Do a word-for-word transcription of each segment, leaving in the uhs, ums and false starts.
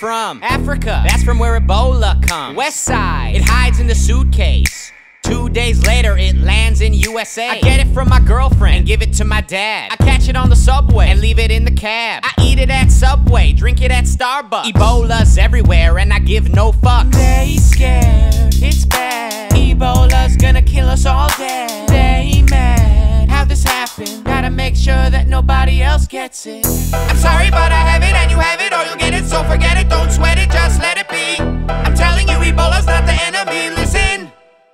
from? Africa, that's from where Ebola comes. West side, it hides in the suitcase. Two days later, it lands in U S A. I get it from my girlfriend and give it to my dad. I catch it on the subway and leave it in the cab. I eat it at Subway, drink it at Starbucks. Ebola's everywhere and I give no fucks. They scared, it's bad. Ebola's gonna kill us all dead. They mad, how this happened? Gotta make sure that nobody else gets it. I'm sorry, but I have it and you have it, or you'll get it, so forget it. Don't sweat it, just let it be. I'm telling you, Ebola's not the enemy. Listen,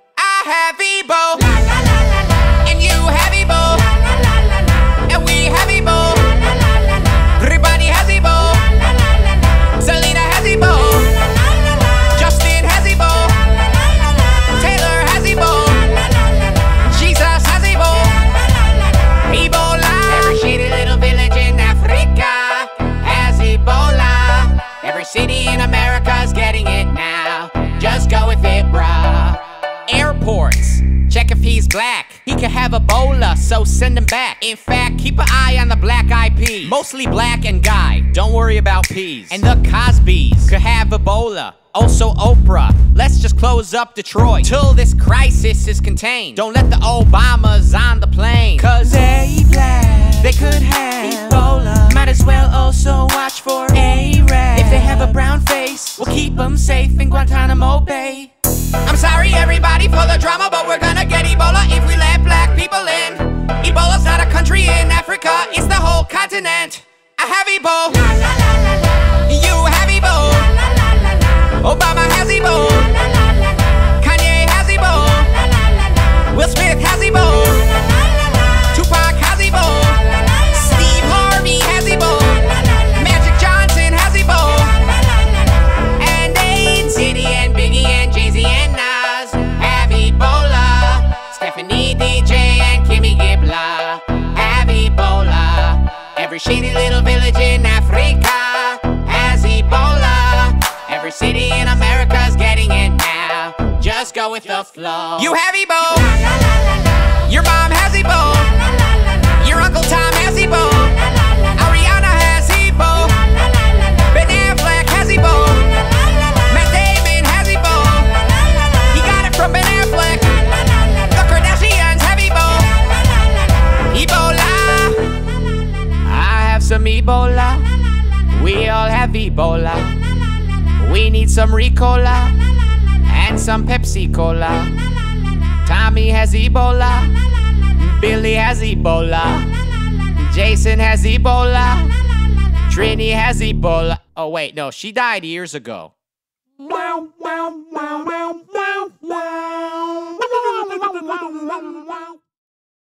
I have Ebo, la, la, la, la, la. And you have Ebo, la, la, la, la, la. And we have Ebo, la, la, la, la, la. Everybody has Ebo, la, la, la, la, la. Selena has Ebo, la, la, la, la. Justin has Ebo, la, la, la, la. Taylor has Ebo, la, la, la, la. Jesus has Ebo, la, la, la, la. Ebola. Every shitty little village in Africa has Ebola. Every city in America's getting it now. Just go with it, bruh. Airports, check if he's black. He could have Ebola, so send him back. In fact, keep an eye on the black eyed peas. Mostly black and guy, don't worry about peas. And the Cosbys could have Ebola, also Oprah. Let's just close up Detroit till this crisis is contained. Don't let the Obamas on the plane, cause they black, they could have Ebola. Might as well also watch for A-Rab. If they have a brown face, we'll keep them safe in Guantanamo Bay. I'm sorry everybody for the drama, but we're gonna get Ebola if we let black people in. Ebola's not a country in Africa, it's the whole continent. I have Ebo, la, la, la, la, la. You have Ebo, la, la, la, la, la. Obama has Ebo, la, la, la, la, la. Kanye has Ebo, la, la, la, la. Will Smith has Ebo, la, la, la, la. Tupac has Ebo, la, la, la, la. Steve Harvey has Ebo, la, la, la, la. Magic Johnson has Ebo, la, la, la, la, la. And Aid City and Biggie and Jay-Z and Nas have Ebola. Stephanie D J and Kimmy Gibbler have Ebola. Every shitty little village in Africa has Ebola. Every city in America's getting it now. Just go with the flow. You have Ebo, la, la, la, la, la. Your mom has Ebo, la, la, la, la, la. Your Uncle Tom has Ebo, la, la, la, la, la. Ariana has Ebo, la, la, la, la, la. Ben Affleck has Ebo, la, la, la, la, la. Matt Damon has Ebo, la, la, la, la, la. He got it from Ben Affleck, la, la, la, la, la. The Kardashians have Ebo, la, la, la, la, la. Ebola. I have some Ebola. We all have Ebola. We need some Ricola and some Pepsi Cola. Tommy has Ebola. Billy has Ebola. Jason has Ebola. Trini has Ebola. Oh wait, no, she died years ago. Wow, wow, wow.